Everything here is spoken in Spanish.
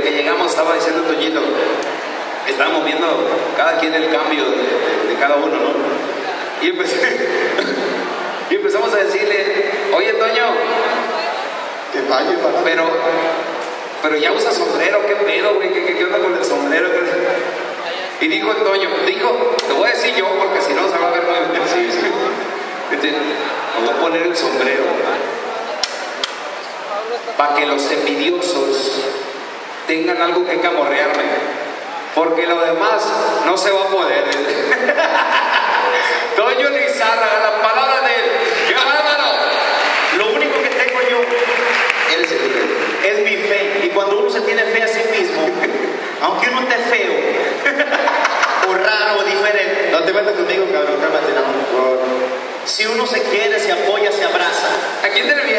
que llegamos estaba diciendo Toñito, estábamos viendo cada quien el cambio de cada uno, ¿no? Y empezamos a decirle, oye Toño, Que falle, papá. pero ya usa sombrero, ¿qué pedo, güey? ¿Qué onda con el sombrero? Y dijo el Toño, te voy a decir yo porque si no se va a ver muy bien. Sí, sí. Me voy a poner el sombrero para que los envidiosos tengan algo que camorrearme, porque lo demás no se va a poder. Toño Lizárraga, la palabra de él. ¡Qué bárbaro! Lo único que tengo yo es mi fe. Y cuando uno se tiene fe a sí mismo, aunque uno esté feo, o raro, o diferente. No te metas conmigo, cabrón, cálmate, no, por favor. Si uno se quiere, se apoya, se abraza. ¿A quién te